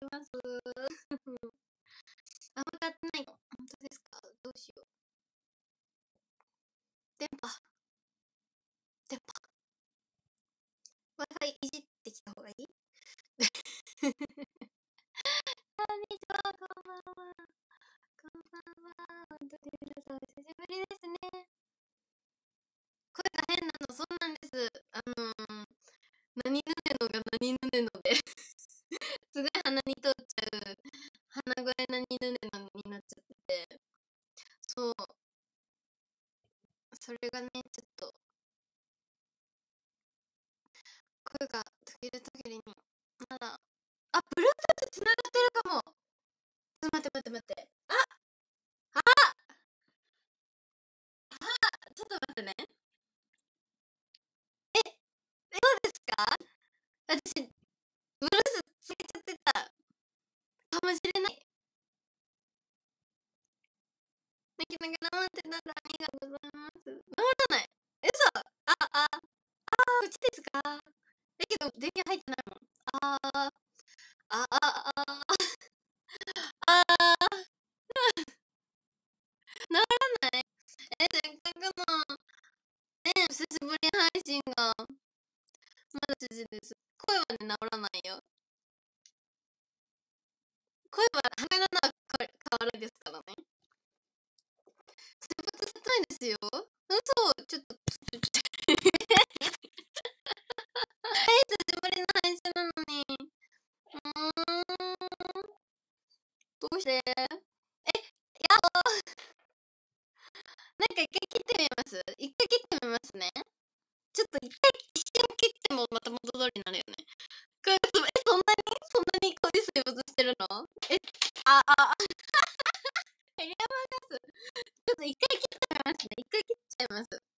ます。あ、分かってない。本当ですか？どうしよう。電波。Wi-Fi いじってきた方がいい？こんにちは、こんばんは。こんばんは。本当に皆さん、お久しぶりですね。声が変なの、そうなんです。何ぬねのが何ぬねのですごい鼻に通っちゃう、鼻声何ぬねのになっちゃってて、そう、それがね、ちょっと、声が途切れ途切れに、まだ、あ、Bluetooth つながってるかも。ちょっと待って待って待って。ちょっと待ってね。そうですか？私、ブルースつけちゃってたかもしれない。泣きながら待ってたらありがとうございます。治らない。嘘。こっちですか？だけど、電源入ってないもん。あー、あー、あー、あー、治らない。せっかくの、久しぶり配信が、まだ辻です。声はね、治らないよ。声は、鼻の中変わるですからね。切羽ないですよ。嘘、ちょっと、久しぶりの配信なのに。どうして？なんか一回切ってみます？一回切ってみますね。ちょっと一瞬切ってもまた元通りになるよね。これ、そんなにこういう生物してるの？エリアマガス。ちょっと一回切ってみますね。一回切っちゃいます。